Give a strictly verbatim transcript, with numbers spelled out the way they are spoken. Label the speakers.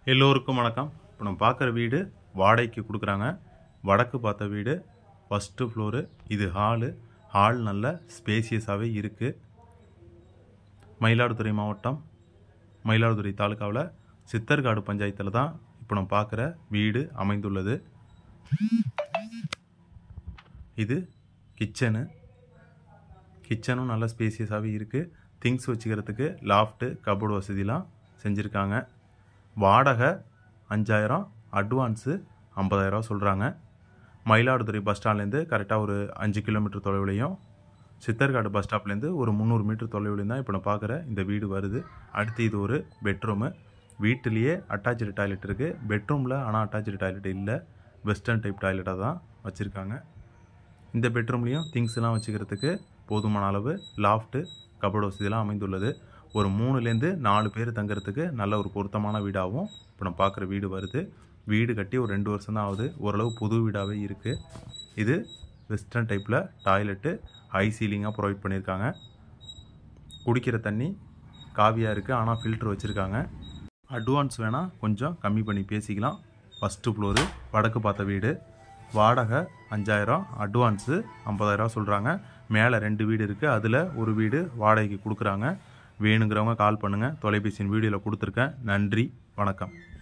Speaker 1: எல்லோருக்கும் வணக்கம். இப்போ நம்ம பார்க்குற வீடு வாடகைக்கு கொடுக்குறாங்க. வடக்கு பார்த்த வீடு, ஃபஸ்ட்டு ஃப்ளோரு. இது ஹாலு. ஹால் நல்ல ஸ்பேசியஸாகவே இருக்குது. மயிலாடுதுறை மாவட்டம், மயிலாடுதுறை தாலுக்காவில் சித்தர்காடு பஞ்சாயத்தில் தான் இப்போ நம்ம பார்க்குற வீடு அமைந்துள்ளது. இது கிச்சனு. கிச்சனும் நல்ல ஸ்பேசியஸாகவே இருக்குது. திங்ஸ் வச்சுக்கிறதுக்கு லாஃப்ட்டு, கபோர்டு வசதிலாம் செஞ்சுருக்காங்க. வாடகை அஞ்சாயிரம், அட்வான்ஸு ஐம்பதாயிரரூவா சொல்கிறாங்க. மயிலாடுதுறை பஸ் ஸ்டாண்ட்லேருந்து கரெக்டாக ஒரு அஞ்சு கிலோமீட்டர் தொலைவுலையும், சித்தர்காடு பஸ் ஸ்டாப்லேருந்து ஒரு முந்நூறு மீட்டர் தொலைவுலையும் தான் இப்போ நான் பார்க்குற இந்த வீடு வருது. அடுத்து இது ஒரு பெட்ரூமு. வீட்டிலேயே அட்டாச்சு டாய்லெட் இருக்குது. பெட்ரூமில் ஆனால் அட்டாச்சு டாய்லெட் இல்லை, வெஸ்டர்ன் டைப் டாய்லெட்டாக தான் வச்சுருக்காங்க. இந்த பெட்ரூம்லேயும் திங்ஸ்லாம் வச்சுக்கிறதுக்கு போதுமான அளவு லாஃப்ட்டு, கபோர்டு வசதியெல்லாம் அமைந்துள்ளது. ஒரு மூணுலேருந்து நாலு பேர் தங்குறதுக்கு நல்ல ஒரு பொருத்தமான வீடாகவும் இப்போ நம்ம பார்க்குற வீடு வருது. வீடு கட்டி ஒரு ரெண்டு வருஷம் தான் ஆகுது. ஓரளவு புது வீடாகவே இருக்குது. இது வெஸ்டர்ன் டைப்பில் டாய்லெட்டு, ஹை சீலிங்காக ப்ரொவைட் பண்ணியிருக்காங்க. குடிக்கிற தண்ணி காவியாக இருக்குது, ஆனால் ஃபில்ட்ரு வச்சுருக்காங்க. அட்வான்ஸ் வேணால் கொஞ்சம் கம்மி பண்ணி பேசிக்கலாம். ஃபஸ்ட்டு ஃப்ளோரு, வடக்கு பார்த்த வீடு. வாடகை அஞ்சாயிரம், அட்வான்ஸு ஐம்பதாயிரரூவா சொல்கிறாங்க. மேலே ரெண்டு வீடு இருக்குது, அதில் ஒரு வீடு வாடகைக்கு கொடுக்குறாங்க. வேணுங்கிறவங்க கால் பண்ணுங்கள். தொலைபேசியின் வீடியோவில் கொடுத்துருக்கேன். நன்றி, வணக்கம்.